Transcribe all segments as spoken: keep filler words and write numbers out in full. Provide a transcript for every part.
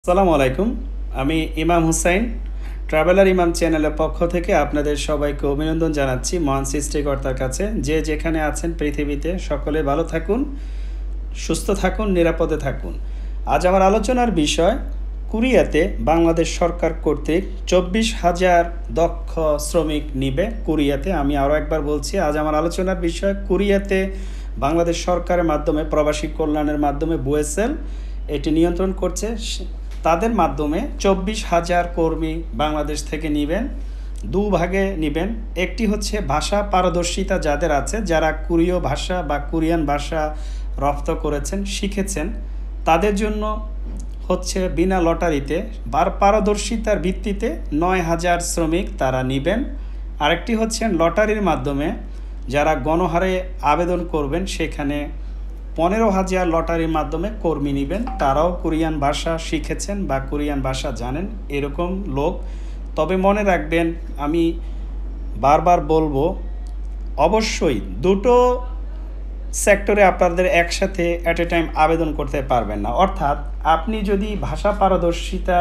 আসসালামু আলাইকুম। আমি ইমাম হোসাইন ট্রাভেলার ইমাম চ্যানেলের পক্ষ থেকে আপনাদের সবাইকে অভিনন্দন জানাচ্ছি মহান সৃষ্টিকর্তার কাছে। যে যেখানে আছেন পৃথিবীতে সকলে ভালো থাকুন, সুস্থ থাকুন, নিরাপদে থাকুন। আজ আমার আলোচনার বিষয় কোরিয়াতে বাংলাদেশ সরকার কর্তৃক চব্বিশ হাজার দক্ষ শ্রমিক নিবে কোরিয়াতে। আমি আরও একবার বলছি, আজ আমার আলোচনার বিষয় কোরিয়াতে বাংলাদেশ সরকারের মাধ্যমে প্রবাসী কল্যাণের মাধ্যমে বুয়েসেল এটি নিয়ন্ত্রণ করছে। তাদের মাধ্যমে চব্বিশ হাজার কর্মী বাংলাদেশ থেকে নেবেন, দু ভাগে নেবেন। একটি হচ্ছে ভাষা পারদর্শিতা যাদের আছে, যারা কোরীয় ভাষা বা কোরিয়ান ভাষা রপ্ত করেছেন, শিখেছেন, তাদের জন্য হচ্ছে বিনা লটারিতে বার পারদর্শিতার ভিত্তিতে নয় হাজার শ্রমিক তারা নেবেন। আরেকটি হচ্ছে লটারির মাধ্যমে যারা গণহারে আবেদন করবেন, সেখানে পনেরো হাজার লটারির মাধ্যমে কর্মী নেবেন। তারাও কোরিয়ান ভাষা শিখেছেন বা কোরিয়ান ভাষা জানেন এরকম লোক। তবে মনে রাখবেন, আমি বারবার বলবো, অবশ্যই দুটো সেক্টরে আপনাদের একসাথে অ্যাট এ টাইম আবেদন করতে পারবেন না। অর্থাৎ আপনি যদি ভাষা পারদর্শিতা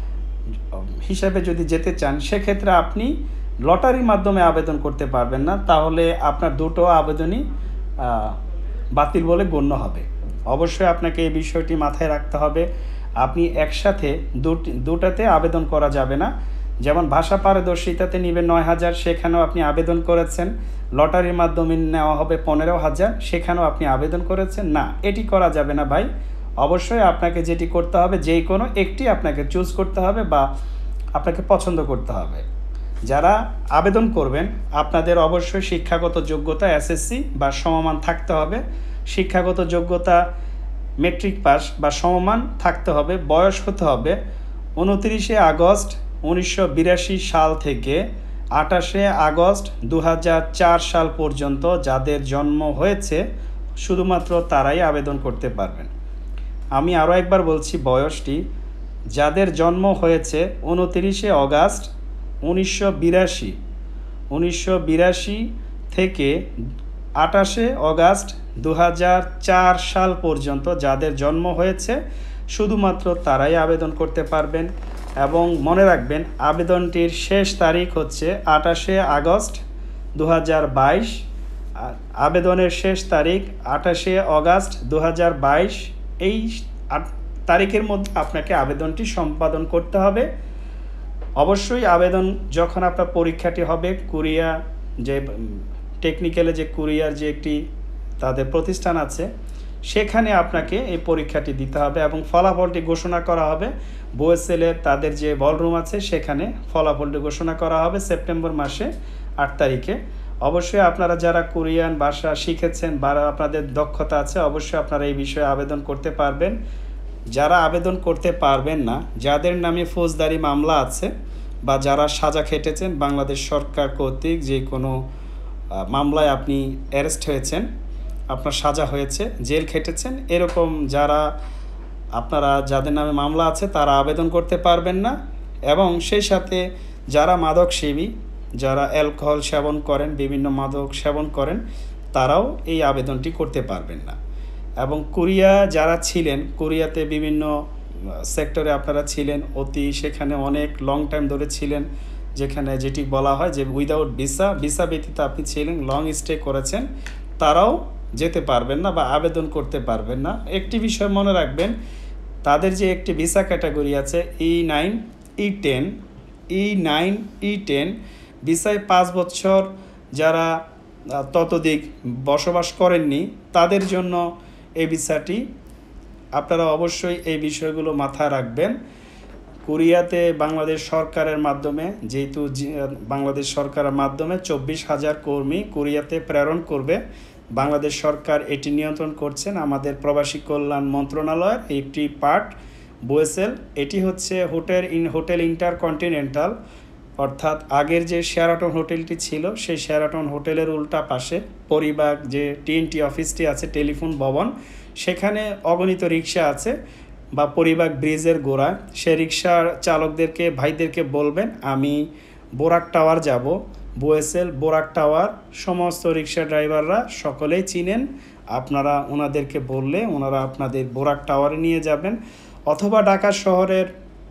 হিসাবে যদি যেতে চান, সেক্ষেত্রে আপনি লটারির মাধ্যমে আবেদন করতে পারবেন না, তাহলে আপনার দুটো আবেদনই বাতিল বলে গণ্য হবে। অবশ্যই আপনাকে এই বিষয়টি মাথায় রাখতে হবে। আপনি একসাথে দুটি দুটাতে আবেদন করা যাবে না। যেমন ভাষা পারদর্শিতাতে নেবেন নয় হাজার, সেখানেও আপনি আবেদন করেছেন, লটারির মাধ্যমে নেওয়া হবে পনেরো হাজার, সেখানেও আপনি আবেদন করেছেন, না, এটি করা যাবে না ভাই। অবশ্যই আপনাকে যেটি করতে হবে, যেই কোনো একটি আপনাকে চুজ করতে হবে বা আপনাকে পছন্দ করতে হবে। যারা আবেদন করবেন, আপনাদের অবশ্যই শিক্ষাগত যোগ্যতা এসএসসি বা সমমান থাকতে হবে। শিক্ষাগত যোগ্যতা মেট্রিক পাস বা সমমান থাকতে হবে। বয়স হতে হবে উনত্রিশে আগস্ট উনিশশো বিরাশি সাল থেকে আঠাশে আগস্ট দু হাজার চার সাল পর্যন্ত যাদের জন্ম হয়েছে শুধুমাত্র তারাই আবেদন করতে পারবেন। আমি আরও একবার বলছি, বয়সটি যাদের জন্ম হয়েছে উনত্রিশে আগস্ট উনিশশো বিরাশি উনিশশো বিরাশি থেকে আঠাশে আগস্ট দু হাজার চার সাল পর্যন্ত যাদের জন্ম হয়েছে শুধুমাত্র তারাই আবেদন করতে পারবেন। এবং মনে রাখবেন, আবেদনটির শেষ তারিখ হচ্ছে আঠাশে আগস্ট দু হাজার বাইশ। আবেদনের শেষ তারিখ আঠাশে আগস্ট দু হাজার বাইশ। এই তারিখের মধ্যে আপনাকে আবেদনটি সম্পাদন করতে হবে। অবশ্যই আবেদন যখন আপনার পরীক্ষাটি হবে, কোরিয়া যে টেকনিক্যালে যে কোরিয়ার যে একটি তাদের প্রতিষ্ঠান আছে, সেখানে আপনাকে এই পরীক্ষাটি দিতে হবে এবং ফলাফলটি ঘোষণা করা হবে বুয়েসেলের তাদের যে বলরুম আছে, সেখানে ফলাফলটি ঘোষণা করা হবে সেপ্টেম্বর মাসে আট তারিখে। অবশ্যই আপনারা যারা কোরিয়ান ভাষা শিখেছেন বা আপনাদের দক্ষতা আছে, অবশ্যই আপনারা এই বিষয়ে আবেদন করতে পারবেন। যারা আবেদন করতে পারবেন না, যাদের নামে ফৌজদারি মামলা আছে বা যারা সাজা খেটেছেন বাংলাদেশ সরকার কর্তৃক, যে কোনো মামলায় আপনি অ্যারেস্ট হয়েছেন, আপনার সাজা হয়েছে, জেল খেটেছেন, এরকম যারা আপনারা যাদের নামে মামলা আছে তারা আবেদন করতে পারবেন না। এবং সেই সাথে যারা মাদক সেবী, যারা অ্যালকোহল সেবন করেন, বিভিন্ন মাদক সেবন করেন, তারাও এই আবেদনটি করতে পারবেন না। এবং কোরিয়া যারা ছিলেন, কোরিয়াতে বিভিন্ন সেক্টরে আপনারা ছিলেন অতি, সেখানে অনেক লং টাইম ধরে ছিলেন, যেখানে যেটি বলা হয় যে উইদাউট ভিসা ভিসা ব্যতীত আপনি ছিলেন, লং স্টে করেছেন, তারাও যেতে পারবেন না বা আবেদন করতে পারবেন না। একটি বিষয় মনে রাখবেন, তাদের যে একটি ভিসা ক্যাটাগরি আছে E nine E ten E nine E ten ভিসায় পাঁচ বছর যারা ততোধিক বসবাস করেননি, তাদের জন্য এই ভিসাটি। আপনারা অবশ্যই এই বিষয়গুলো মাথায় রাখবেন। কোরিয়াতে বাংলাদেশ সরকারের মাধ্যমে, যেহেতু বাংলাদেশ সরকারের মাধ্যমে চব্বিশ হাজার কর্মী কোরিয়াতে প্রেরণ করবে, বাংলাদেশ সরকার এটি নিয়ন্ত্রণ করছেন। আমাদের প্রবাসী কল্যাণ মন্ত্রণালয়ের একটি পার্ট বুয়েসেল, এটি হচ্ছে হোটেল ইন হোটেল ইন্টারকন্টিনেন্টাল, অর্থাৎ আগের যে শেরাটন হোটেলটি ছিল, সেই শেরাটন হোটেলের উল্টা পাশে পরিবার যে টিএনটি অফিসটি আছে, টেলিফোন ভবন, সেখানে অগণিত রিক্সা আছে বা পরিবার ব্রিজের গোড়া। সে রিক্সার চালকদেরকে, ভাইদেরকে বলবেন আমি বোরাক টাওয়ার যাব, বুয়েসেল বোরাক টাওয়ার, সমস্ত রিক্সা ড্রাইভাররা সকলেই চিনেন। আপনারা ওনাদেরকে বললে ওনারা আপনাদের বোরাক টাওয়ারে নিয়ে যাবেন। অথবা ঢাকা শহরের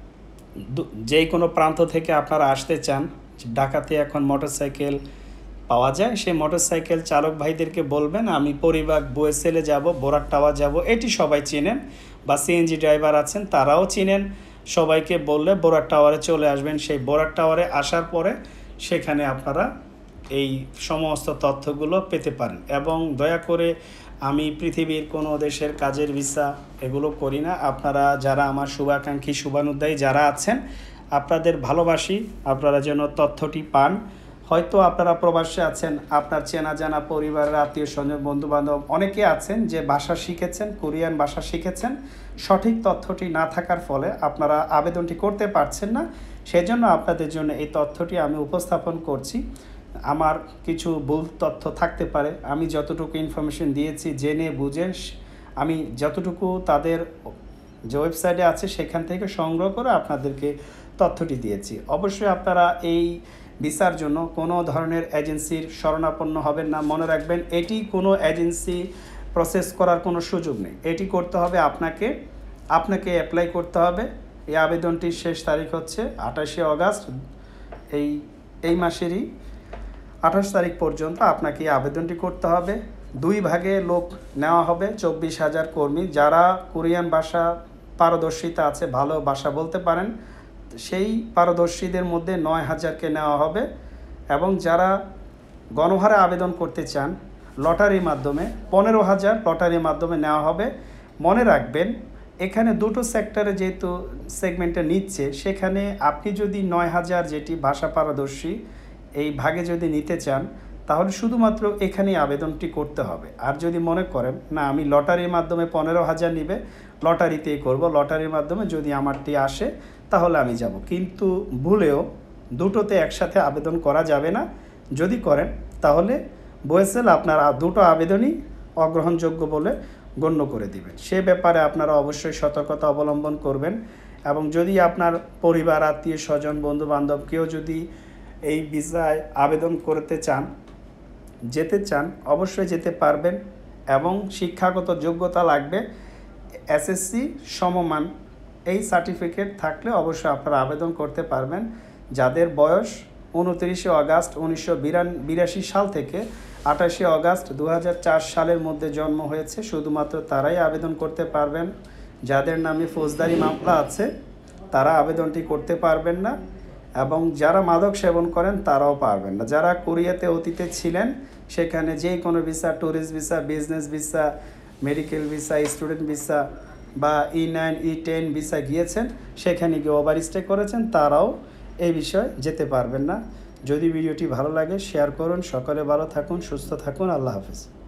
যে কোনো প্রান্ত থেকে আপনারা আসতে চান, ঢাকাতে এখন মোটরসাইকেল পাওয়া যায়, সেই মোটরসাইকেল চালক ভাইদেরকে বলবেন আমি পরিবার বয়েসেলে যাব, বোরাক টাওয়ার যাব, এটি সবাই চিনেন। বা সিএনজি ড্রাইভার আছেন তারাও চিনেন, সবাইকে বললে বোরাক টাওয়ারে চলে আসবেন। সেই বোরাক টাওয়ারে আসার পরে সেখানে আপনারা এই সমস্ত তথ্যগুলো পেতে পারেন। এবং দয়া করে আমি পৃথিবীর কোনো দেশের কাজের ভিসা এগুলো করি না। আপনারা যারা আমার শুভাকাঙ্ক্ষী শুভানুধ্যায়ী যারা আছেন, আপনাদের ভালোবাসি আপনারা যেন তথ্যটি পান। হয়তো আপনারা প্রবাসে আছেন, আপনার চেনা জানা পরিবারের আত্মীয় স্বজন বন্ধুবান্ধব অনেকে আছেন যে ভাষা শিখেছেন, কোরিয়ান ভাষা শিখেছেন, সঠিক তথ্যটি না থাকার ফলে আপনারা আবেদনটি করতে পারছেন না। সেজন্য আপনাদের জন্য এই তথ্যটি আমি উপস্থাপন করছি। আমার কিছু ভুল তথ্য থাকতে পারে, আমি যতটুকু ইনফরমেশন দিয়েছি জেনে বুঝে আমি যতটুকু তাদের যে ওয়েবসাইটে আছে সেখান থেকে সংগ্রহ করে আপনাদেরকে তথ্যটি দিয়েছি। অবশ্যই আপনারা এই ভিসার জন্য কোনো ধরনের এজেন্সির শরণাপন্ন হবেন না। মনে রাখবেন এটি কোনো এজেন্সি প্রসেস করার কোনো সুযোগ নেই, এটি করতে হবে আপনাকে আপনাকে অ্যাপ্লাই করতে হবে। এই আবেদনটির শেষ তারিখ হচ্ছে আঠাশে অগাস্ট, এই এই মাসেরই আঠাশ তারিখ পর্যন্ত আপনাকে এই আবেদনটি করতে হবে। দুই ভাগে লোক নেওয়া হবে, চব্বিশ হাজার কর্মী যারা কোরিয়ান ভাষা পারদর্শিতা আছে, ভালো ভাষা বলতে পারেন, সেই পারদর্শীদের মধ্যে নয় হাজারকে নেওয়া হবে। এবং যারা গণহারে আবেদন করতে চান লটারির মাধ্যমে পনেরো হাজার লটারির মাধ্যমে নেওয়া হবে। মনে রাখবেন এখানে দুটো সেক্টরে যেহেতু সেগমেন্টে নিচ্ছে, সেখানে আপনি যদি নয় হাজার যেটি ভাষা পারদর্শী এই ভাগে যদি নিতে চান তাহলে শুধুমাত্র এখানেই আবেদনটি করতে হবে। আর যদি মনে করেন না আমি লটারির মাধ্যমে পনেরো হাজার নিবে, লটারিতেই করব, লটারির মাধ্যমে যদি আমারটি আসে তাহলে আমি যাব। কিন্তু ভুলেও দুটোতে একসাথে আবেদন করা যাবে না। যদি করেন তাহলে বয়েসেল আপনার দুটো আবেদনই অগ্রহণযোগ্য বলে গণ্য করে দিবেন। সে ব্যাপারে আপনারা অবশ্যই সতর্কতা অবলম্বন করবেন। এবং যদি আপনার পরিবার আত্মীয় স্বজন বন্ধু বান্ধব কেউ যদি এই ভিসায় আবেদন করতে চান, যেতে চান, অবশ্যই যেতে পারবেন। এবং শিক্ষাগত যোগ্যতা লাগবে এসএসসি সমমান, এই সার্টিফিকেট থাকলে অবশ্যই আপনারা আবেদন করতে পারবেন। যাদের বয়স উনত্রিশে অগাস্ট উনিশশো বিরাশি সাল থেকে আঠাশে অগাস্ট দু হাজার চার সালের মধ্যে জন্ম হয়েছে শুধুমাত্র তারাই আবেদন করতে পারবেন। যাদের নামে ফৌজদারি মামলা আছে তারা আবেদনটি করতে পারবেন না। এবং যারা মাদক সেবন করেন তারাও পারবেন না। যারা কোরিয়াতে অতীতে ছিলেন সেখানে যে কোনো visa, tourist visa, business visa, medical visa, student visa বা E nine E ten visa গিয়েছেন, সেখানে গিয়ে ওভারস্টে করেছেন, তারাও এই বিষয়ে যেতে পারবেন না। যদি ভিডিওটি ভালো লাগে শেয়ার করুন। সকলে ভালো থাকুন, সুস্থ থাকুন। আল্লাহ হাফেজ।